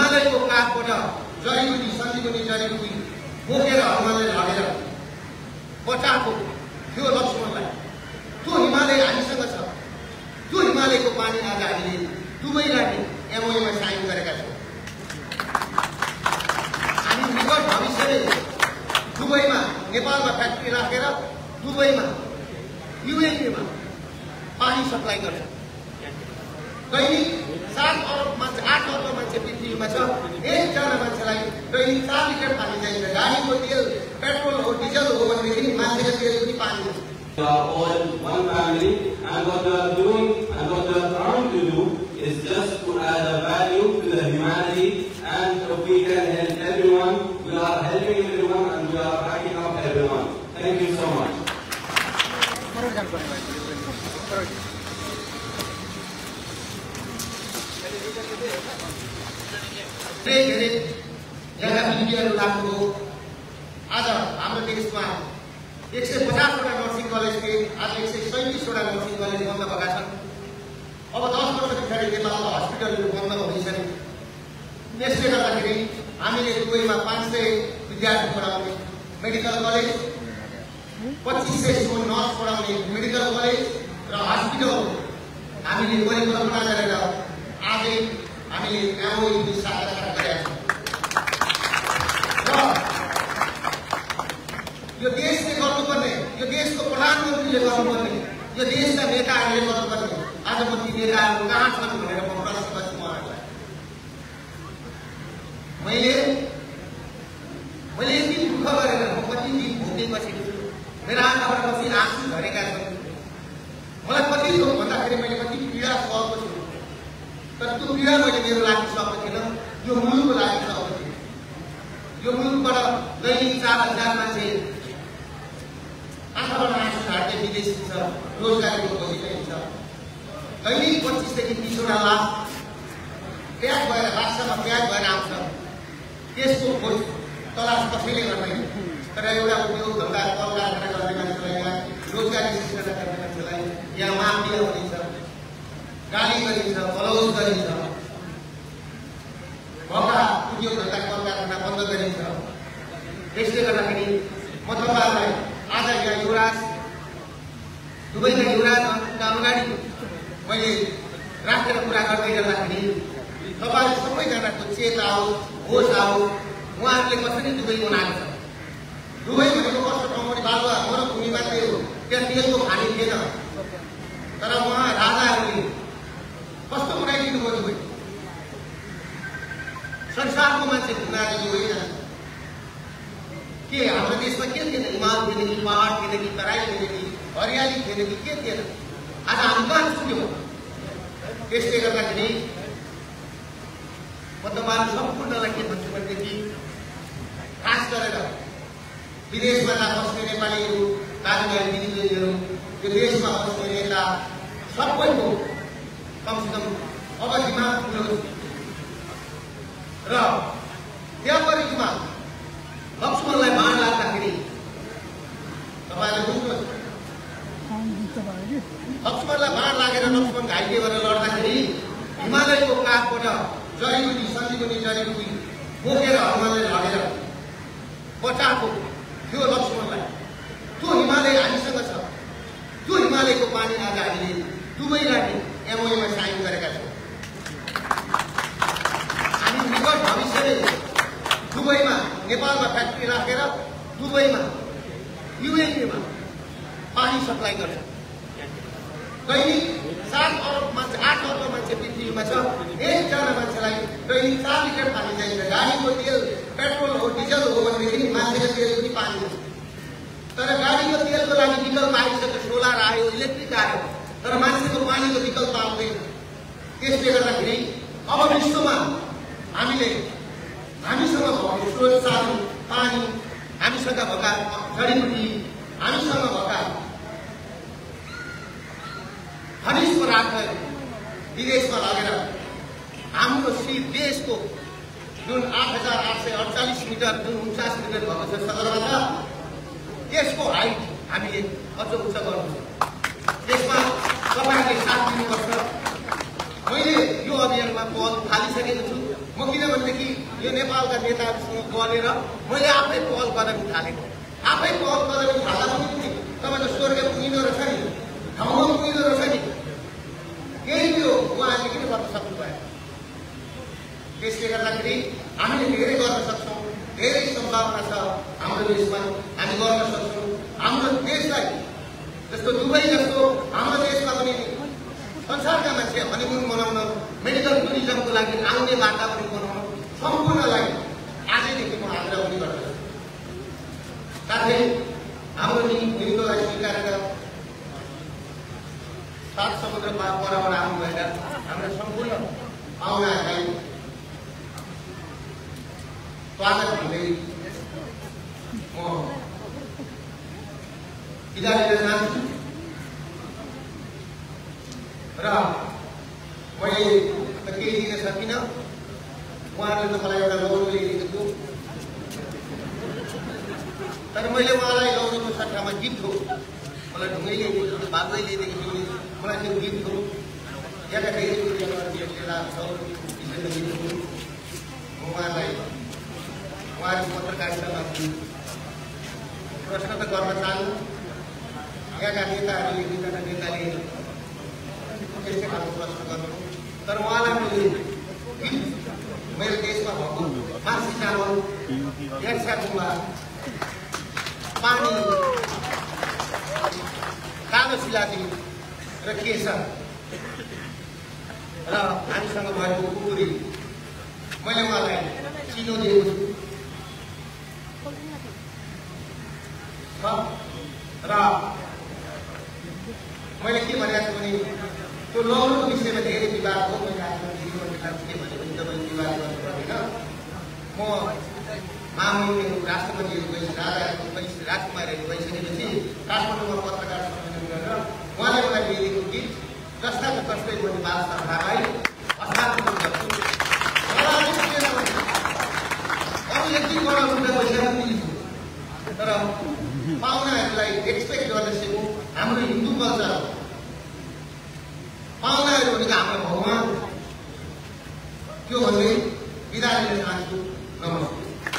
हिमालयको काखबाट जडीबुटी सञ्जीवनी जडीबुटी बोकेर हनुमानले लगेर बचाएको थियो लक्ष्मणलाई। त्यो हिमालय हामीसँग छ। त्यो हिमालयको पानी आज हामीले दुवैलाई एमओयूमा साइन गरेका छौँ। हामी निकट भविष्यले दुबईमा नेपालमा फ्याक्ट्री राखेर दुबईमा युएईमा पानी सप्लाई गर्छ। दैनिक 7 अरब मान्छे 8 अरब मान्छे पृथ्वीमा छ। एकजना मान्छेलाई दैनिक 4 लिटर पानी चाहिन्छ। गाडीको तेल पेट्रोल हो डिजल हो भनेदेखि मान्छेको तेल पनि पानी हो। We are all one family, and what we are doing and what we are trying to do is just to add a value to the humanity, and if we can help everyone, we are helping everyone and we are backing up everyone. Thank you so much. धेरै जग्गा मिडियाहरू लाग्नु हो। आज हाम्रो देशमा 150वटा nursing college थिए, आज 137वटा नर्सिङ कलेज बन्द भएका छन्। अब 10 वर्ष पछाडि नेपालमा हस्पिटलहरू बन्द हुँदैछन्। त्यसले गर्दाखेरि हामीले दुबईमा 500 विद्यार्थी पढाउने मेडिकल कलेज, 2500 नर्स पढाउने मेडिकल कलेज र हस्पिटल हामीले परिकल्पना गरेर आजै हामीले एमओयू साक्षात्कार गरेका छौँ। र यो देशले गर्नुपर्ने, यो देशको प्रधानमन्त्रीले गर्नुपर्ने, यो देशका नेताहरूले गर्नुपर्ने, आज म ती नेताहरू कहाँ छन् भनेर म प्रश्न गर्छु उहाँहरूलाई। मैले यति दुःख गरेर म कति दिन भोगेपछि मेरो आँखाबाट कति आँसु झरेका छन्। मलाई कति भन्दाखेरि मैले कति पीडा सहेको छु, तर त्यो पीडा मैले मेरो लागि सक्ने थिएन, यो मुलुकको लागि सक्ने थिएँ। यो मुलुकबाट दैनिक 4000 मान्छे आँखाबाट आँसु झार्दै विदेश छ, रोजगारीको खोजीमै छ। दैनिक 25 देखि 30वटा लाख प्याक भएर राष्ट्रमा प्याक भएर आउँछ। त्यसको खोज तलास कसैले गर्दैन, तर एउटा उद्योग धन्दा कल कारखाना गर्ने मान्छेलाई, यहाँ रोजगारी सृजना गर्ने मान्छेलाई यहाँ माफिया गरिन्छ, गाली गरिन्छ, बलौज गरिन्छ, भएका उद्योग धन्दा कल कारखाना बन्द गरिन्छ। त्यसले गर्दाखेरि म तपाईँहरूलाई आज यहाँ युवराज दुबईका युवराजका अगाडि मैले राखेर कुरा गर्दै गर्दाखेरि तपाईँहरू सबैजनाको चेत आओस्, होस आओस्, उहाँहरूले कसरी दुबई बनाएको छ। दुबई भनेको कस्तो ठाउँ भने बाबुवा मरुभूमि मात्रै हो, त्यहाँ तेलको खानी थिएन, तर उहाँ राजाहरूले कस्तो बनाइदिनु भयो दुबई। संसारको मान्छे घुम्न आएको होइन। के हाम्रो देशमा के थिएन? हिमाल थिएन कि, पहाड थिएन कि, तराई थिएन कि, हरियाली थिएन कि, के थिएन? आज हामी कहाँ पुग्यौँ? त्यसले गर्दाखेरि म तपाईँहरू सम्पूर्णलाई के भन्छु भनेदेखि खास गरेर विदेशमा बस्ने नेपालीहरू, दाजुभाइ दिदीबहिनीहरू, यो देशमा बस्ने नेता सबैको कमसेकम अब दिमाग खुलोस् र त्यहाँ परिधिमा लक्ष्मणलाई बाण लाग्दाखेरि तपाईँले बुझ्नुहोस्, लक्ष्मणलाई बाण लागेर लक्ष्मण घाइते भएर लड्दाखेरि हिमालयको काखबाट जडीबुटी सञ्जीवनी जडीबुटी बोकेर हनुमानले लगेर बचाएको थियो लक्ष्मणलाई। त्यो हिमालय हामीसँग छ। त्यो हिमालयको पानी आज हामीले दुवैलाई एमओयूमा साइन गरेका छौँ। हामी निकट भविष्यले दुबईमा नेपालमा फ्याक्ट्री राखेर दुबईमा युएईमा पानी सप्लाई गर्छ। दैनिक 7 अरब मान्छे 8 अरब मान्छे पृथ्वीमा छ। एकजना मान्छेलाई दैनिक 4 लिटर पानी चाहिन्छ। गाडीको तेल पेट्रोल हो डिजल हो भनेदेखि मान्छेको तेल पनि पानी हो। तर गाडीको तेलको लागि विकल्प आइसक्यो, सोलर आयो, इलेक्ट्रिक आयो, तर मान्छेको पानीको विकल्प आउँदैन। त्यसले गर्दाखेरि अब विश्वमा हामीसँग भएको स्रोत साधन पानी, हामीसँग भएका जडीबुटी, हामीसँग भएका खनिज पदार्थ विदेशमा लगेर हाम्रो देशको जुन 8848 मिटर, जुन 49 मिटर भएको छ सदरमुकाम, त्यसको हाइट हामीले अझ उच्च गर्नु छ। त्यसमा तपाईँहरूले साथ दिनुपर्छ। मैले यो अभियानमा पहल थालिसकेको छु। म किनभनेदेखि यो नेपालका नेताहरूसँग गरेर मैले आफै पहल गर्न थालेको आफै पहल गर्न थाल्दा पनि तपाईको स्वर्ग पुगिँदो रहेछ नि ठाउँमा पुगिँदो रहेछ नि यही त्यो उहाँले किन गर्न सक्नु भयो त्यसले गर्दाखेरि हामीले धेरै गर्न सक्छौँ धेरै सम्भावना छ हाम्रो देशमा हामी गर्न सक्छौँ हाम्रो देशलाई जस्तो दुबई जस्तो हाम्रो देशमा पनि संसारका मान्छे हनीमुन मनाउन मेडिकल टुरिज्मको लागि आउने वातावरण बनाउन सम्पूर्णलाई आजैदेखि म आग्रह पनि गर्दछु साथै हाम्रो निम्तोलाई स्वीकारेर सात समुद्र परबाट आउनु भएर हाम्रो सम्पूर्ण पाहुनाहरूलाई स्वागत भन्दै म बिदा लिन चाहन्छु र मैले त केही दिन सकिनँ उहाँहरूले त मलाई एउटा लौरो ल्याइदिएको थियो तर मैले उहाँलाई लौरोको सट्टामा गिफ्ट हो मलाई ढुङ्गै ल्याइदिएको थियो बाबै ल्याइदिएको थियो मलाई त्यो गिफ्ट हो त्यहाँका धेरै उहाँलाई उहाँको पत्रकारितामा प्रश्न त गर्न चाहनु यहाँका नेताहरूले दुईजना नेताले त्यस्तै खालको प्रश्न गर्नु तर उहाँलाई मेरो देशमा भएको मासु चामल याक्सा गुम्बा पानी कालो सिलादी र केसर र हामीसँग भएको कुकुरी मैले उहाँलाई चिनो दिएको छु र मैले के भनेको छु भने त्यो लौरोको विषयमा धेरै विवाद हो मैले आफ्नो जीवनका के भने पनि तपाईँ विवाद गर्नु पर्दैन म महामहिमहरू राष्ट्रपतिहरू राजकुमारहरू भइसकेपछि काठमाडौँमा पत्रकार सम्मेलन गरेर उहाँले मलाई दिएको गीत जस्ताको तस्तै मैले बाल सरकारलाई हस्तान्तरण गर्छु अरू यति करोड रुपियाँ पैसा पनि तर पाहुनाहरूलाई एक्सपेक्ट गर्दैछु हाम्रो हिन्दू कल्चर पाहुनाहरू भनेको हाम्रो भगवान त्यो भन्दै बिदा लिन चाहन्छु नमस्ते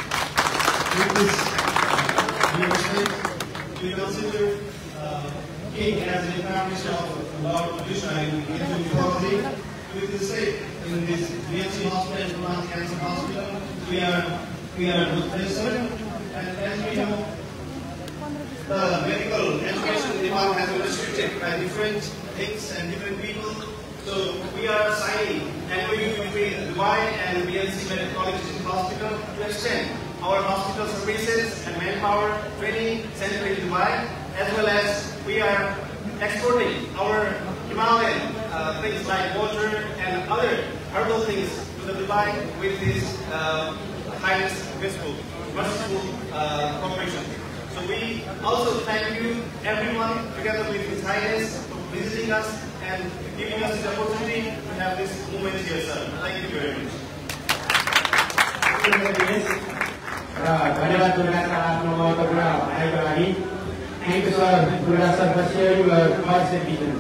We consider King as the foundation of Lord Krishna in Hindu mythology. We can say in this BHC hospital, Pune Cancer Hospital, we are good person, and as we know, the medical education in Nepal has been restricted by different things and different people. So we are signing MOU between Dubai and BHC Medical College Hospital to extend our hospital services and manpower training center in Dubai, as well as we are exporting our Himalayan things like water and other herbal things to the Dubai with this highest merciful cooperation. So we also thank you everyone together with His Highness for visiting us and giving us the opportunity to have this moment here, sir. Thank you very much. धन्यवाद Durga sir आफ्नो महत्त्वपूर्ण भनाइको लागि thank you sir Durga sir for sharing your thoughts and vision.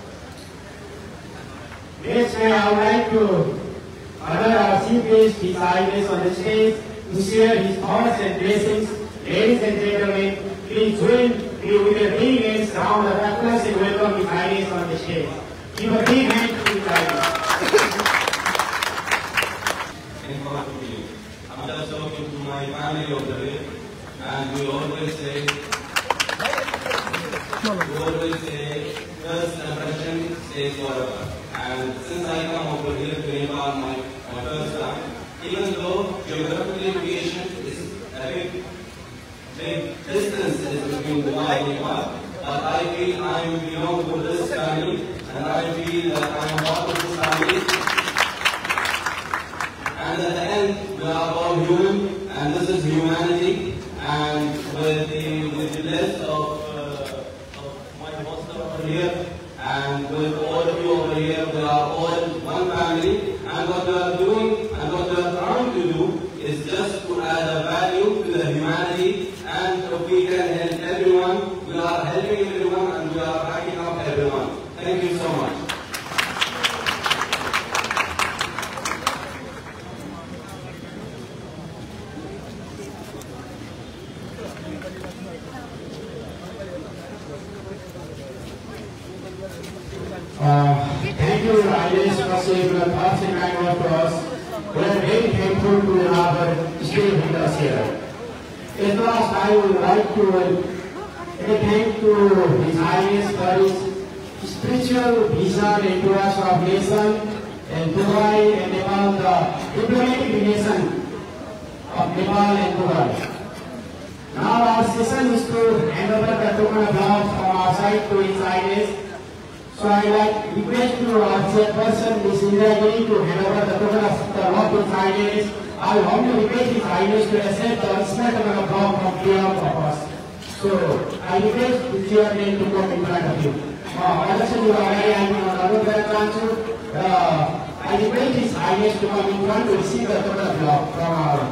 Next, I would like to honor our chief guest, His Highness on the stage, to share his thoughts and blessings. Ladies and gentlemen, please join me with a big round of applause and welcome His Highness on the stage. Give a big hand to His Highness. I'm just talking to my family over there, and we always say, first impression stays forever. And since I come over here to Nepal my first time, even though geographically location is a big distance is between Dubai and Nepal, but I feel I belong to this family, and I feel that I am part of this family. And at the end, we are all human, and this is humanity. And with the list of my master over here, and with all of you over here, we are all one family. And what we are doing, and what we are trying to do, is just to add a value to the humanity. And if we can help everyone, we are helping everyone, and we are backing up everyone. Thank you so much. you, Highness, for sharing your thoughts and kind words to us. We are very thankful to have stay with us here. At last, I would like to thank to His Highness for his spiritual vision into us of nation and Dubai and Nepal, the diplomatic relation of Nepal and Dubai. Now our session is to hand over the token of love from our side to His Highness. So I like request to our chairperson, Ms. Indra Giri, to hand over the token of the love to His Highness. I humbly request His Highness to accept the ultimate token of love from behalf of us. So I request the chairman to come in front of you. I request His Highness to come in front to receive the token of love from our